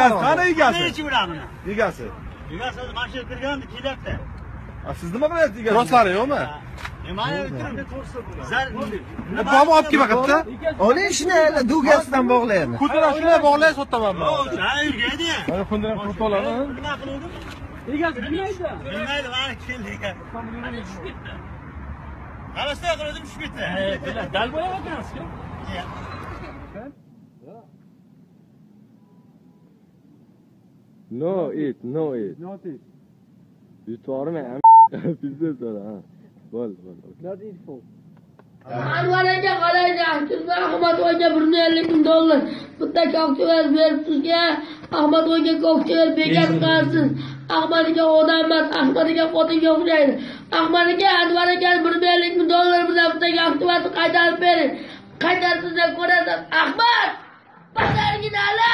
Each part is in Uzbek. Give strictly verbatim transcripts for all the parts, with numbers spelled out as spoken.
egasi qani egasi Nechchi bo'lamini? egasi Egasi hozir mana shu yerga kirganda kelyapti. siz nima qilyapsiz egasi Roslari yo'qmi? Mana o'tirib zal Bobo olib kelmoqda. Oling shuni dugasidan bog'laydi. Kudra shunday bog'lay sotaman men. Ha, yurgaydi. Mana bundan qurib oladi. Nima qiluvdim? Egasi bilmaydi. Bilmaydi, mana keldi ekan. Qarashda qildim tushib ketdi. Dal bo'layotgansiz-ku. No eat, no eat. Not it. Yutorma ham pizza so'ra. Bo'l, bo'l. Not it for. Anvar aka qaraysiz, siz Ahmad aka bir yuz ellik ming dollar bitta ko'kchilar beribsizga, Ahmad aka ko'kchilar bekat qilasiz. Ahmad aka odam emas, Ahmad aka xotinga o'xshaydi. Ahmad aka Anvar aka bir yuz ellik ming dollar bilan bitta ko'kchilarni qaytarib bering. Qaytarsiz deb ko'rasiz. Ahmad! Bazargina ala!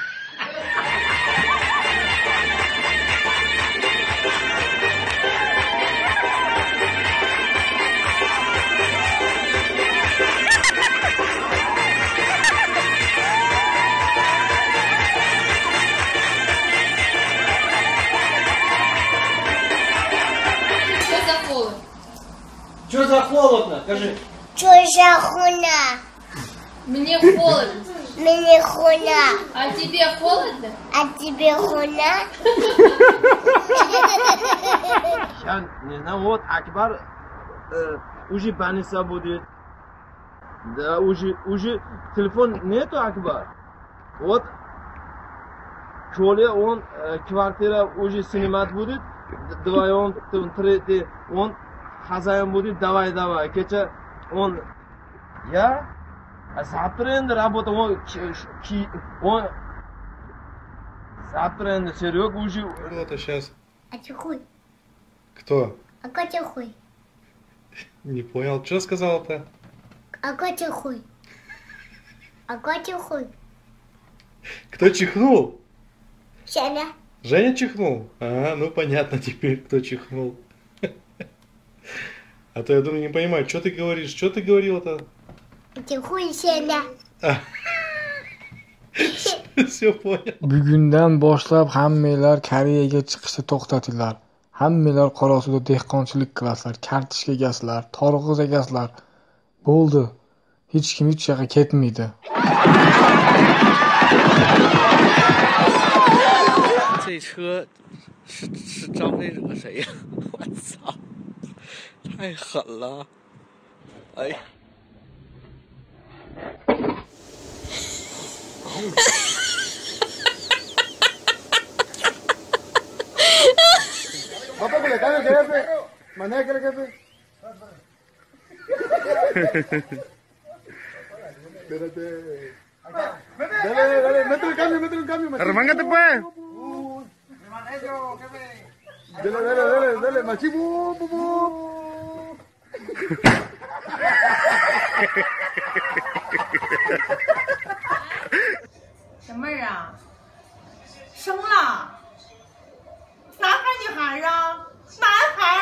Что за холодно? Скажи. Что за хуйня? Мне холодно. Мне хуйня. А тебе холодно? А тебе хуйня? Я не знаю, вот Акбар э, уже больница будет. Да, уже, уже телефон нету Акбар. Вот Чоле он э, квартира уже снимать будет. Вдвоем, третий, он хозяин будет, давай, давай. Кеча он, я, а завтра энди работа, он, он, завтра энди Серега уже. Вот сейчас. А ты хуй? Кто? А Катя хуй? Не понял, что сказал-то? А Катя хуй? А Катя хуй? Кто чихнул? Женя. Женя чихнул? А, ну понятно теперь, кто чихнул. А то я думаю, не понимаю, что ты говоришь, что ты говорил-то? Ты хуй, Женя. Все понял. Bugundan boshlab hammanglar Koreyaga chiqishni to'xtatinglar. Hammanglar Qorasuvda dehqonchilik qilasizlar, kartoshka egasizlar, torg'iz egasizlar. Bo'ldi. Hech kim hech yoqqa ketmaydi. 这车是是张飞惹谁呀？我操，太狠了！哎呀， Bapak boleh tanya saya apa? Mana kira-kira? Dale, dale, mete el cambio, mete el cambio. Arremángate pues. Dale, dale, dale, dale, machibu, bu, bu. 小妹儿啊，生了，男孩女孩啊？男孩。